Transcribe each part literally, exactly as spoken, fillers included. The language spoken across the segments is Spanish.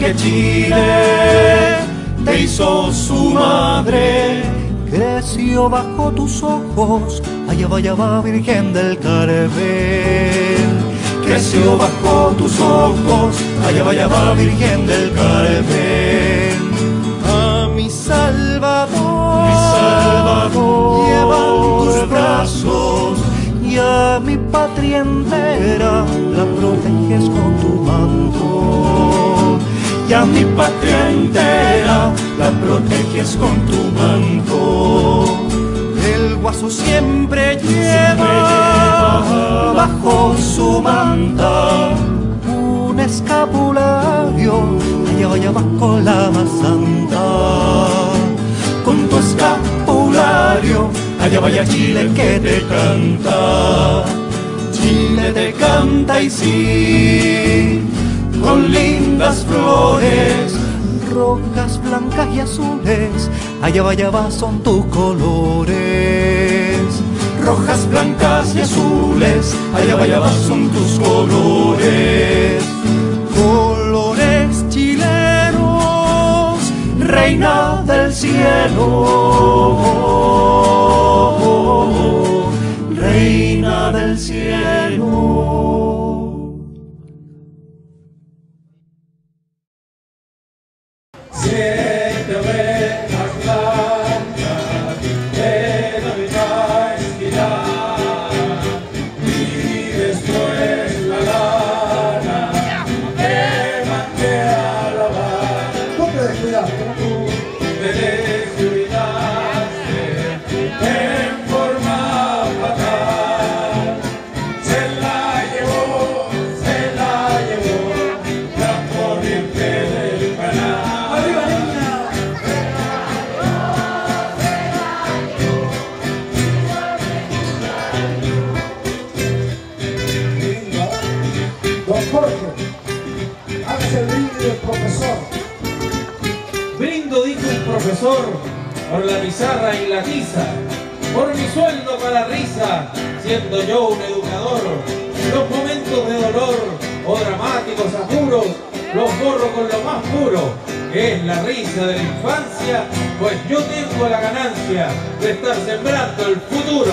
que Chile te hizo su madre. Creció bajo tus ojos, allá va, allá va, Virgen del Carmen. Creció bajo tus ojos, allá va, allá va, Virgen del Carmen. A mi Salvador, mi Salvador, llevan tus brazos, y a mi patria entera la proteges con tu manto. y a mi patria entera la proteges con tu manto. El guaso siempre lleva, Siempre lleva bajo su manta un escapulario, allá vaya bajo la más santa. Con tu escapulario, allá vaya Chile que te canta. Chile te canta y sí, con lindas flores, rojas, blancas y azules, allá va, allá va, son tus colores. rojas, blancas y azules, allá va, allá va, son tus colores. Colores chilenos, Reina del cielo, reina del cielo. Siete ovejas blancas de Navidad esquilar, y después la lana que mandé a lavar. Ponte de cuidado. Me descuidaste en forma fatal. Se la llevó, se la llevó la corriente del canal. ¡Arriba, niña! Don Jorge, hágase el brindis del profesor. Brindo, dijo un profesor, por la pizarra y la tiza, por mi sueldo para risa, siendo yo un educador. Los momentos de dolor o dramáticos apuros los borro con lo más puro, que es la risa de la infancia, pues yo tengo la ganancia de estar sembrando el futuro.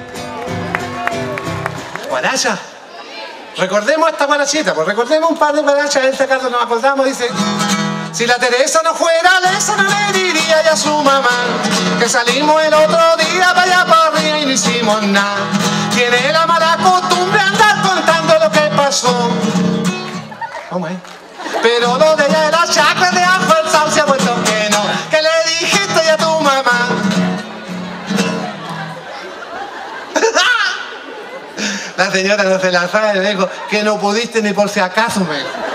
Guaracha. Recordemos esta guarachita, pues recordemos un par de guarachas. En este caso nos acordamos, dice: si la Teresa no fuera lesa, no le diría ya a su mamá que salimos el otro día para allá para arriba y no hicimos nada. Tiene la mala costumbre de andar contando lo que pasó. ¿Cómo es? Pero lo de ella de las chacras de ajo el sal se ha vuelto que no, que le dijiste ya a tu mamá. La señora no se la sabe, me dijo que no pudiste ni por si acaso, me dijo.